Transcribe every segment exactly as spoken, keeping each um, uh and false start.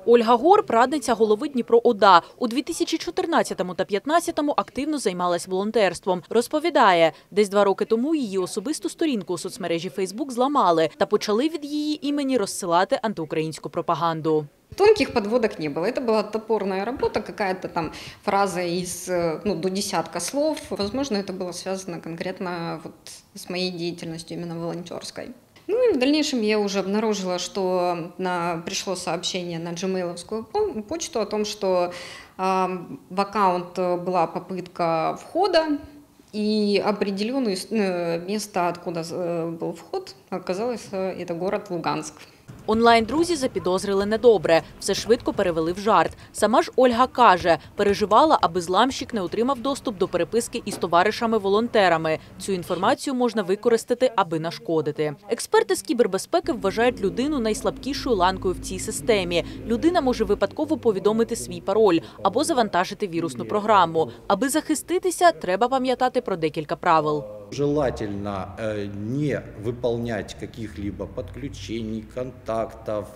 Ольга Горб – радниця голови Дніпро-ОДА. У дві тисячі чотирнадцятому та дві тисячі п'ятнадцятому активно займалась волонтерством. Розповідає, десь два роки тому її особисту сторінку у соцмережі Фейсбук зламали та почали від її імені розсилати антиукраїнську пропаганду. Тонких подводок не было. Это была топорная работа, какая-то там фраза из ну, до десятка слов. Возможно, это было связано конкретно вот с моей деятельностью именно волонтерской. Ну и в дальнейшем я уже обнаружила, что на, пришло сообщение на джимейловскую почту о том, что э, в аккаунт была попытка входа, и определенное место, откуда был вход, оказалось, это город Луганск. Онлайн-друзі запідозрили недобре. Все швидко перевели в жарт. Сама ж Ольга каже, переживала, аби зламщик не отримав доступ до переписки із товаришами-волонтерами. Цю інформацію можна використати, аби нашкодити. Експерти з кібербезпеки вважають людину найслабкішою ланкою в цій системі. Людина може випадково повідомити свій пароль або завантажити вірусну програму. Аби захиститися, треба пам'ятати про декілька правил. Желательно не выполнять каких-либо подключений, контактов,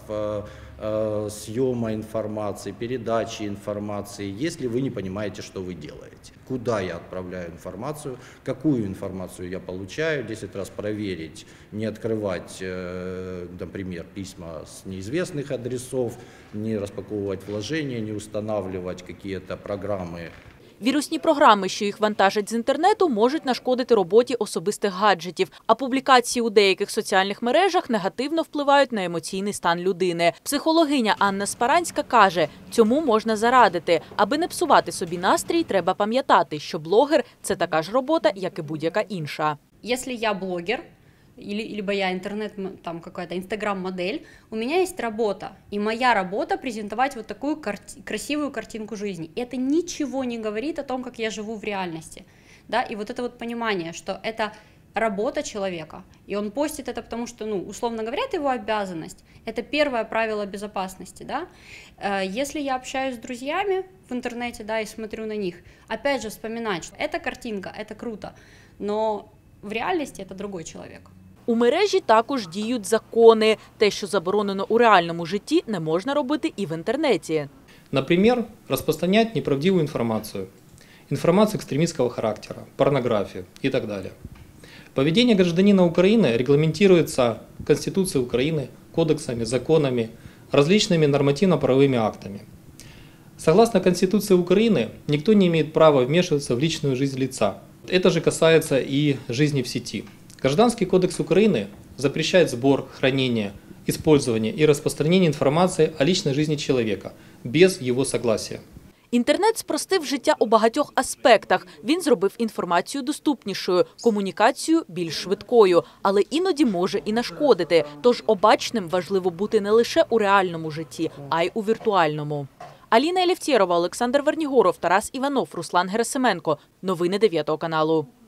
съема информации, передачи информации, если вы не понимаете, что вы делаете. Куда я отправляю информацию, какую информацию я получаю, десять раз проверить, не открывать, например, письма с неизвестных адресов, не распаковывать вложения, не устанавливать какие-то программы. Вірусні програми, що їх вантажать з інтернету, можуть нашкодити роботі особистих гаджетів, а публікації у деяких соціальних мережах негативно впливають на емоційний стан людини. Психологиня Анна Спаранська каже, цьому можна зарадити. Аби не псувати собі настрій, треба пам'ятати, що блогер – це така ж робота, як і будь-яка інша. Якщо я блогер, или либо я интернет, там какая-то инстаграм-модель, у меня есть работа, и моя работа презентовать вот такую карти- красивую картинку жизни. И это ничего не говорит о том, как я живу в реальности, да, и вот это вот понимание, что это работа человека, и он постит это потому, что, ну, условно говоря, это его обязанность, это первое правило безопасности, да, если я общаюсь с друзьями в интернете, да, и смотрю на них, опять же вспоминать, что эта картинка, это круто, но в реальности это другой человек. У мережі також діють закони. Те, що заборонено у реальному житті, не можна робити і в інтернеті. Например, распространять неправдивую информацию, информацию экстремистского характера, порнографию и так далее. Поведение гражданина Украины регламентируется Конституцией Украины, кодексами, законами, различными нормативно-правовыми актами. Согласно Конституции Украины, никто не имеет права вмешиваться в личную жизнь лица. Это же касается и жизни в сети. Гражданский кодекс Украины запрещает сбор, хранение, использование и распространение информации о личной жизни человека без его согласия. Інтернет спростив життя у багатьох аспектах. Він зробив інформацію доступнішою, комунікацію більш швидкою, але іноді може і нашкодити. Тож обачним важливо бути не лише у реальному житті, а й у віртуальному. Аліна Елефтєрова, Олександр Вернігоров, Тарас Іванов, Руслан Герасименко. Новини дев'ятого каналу.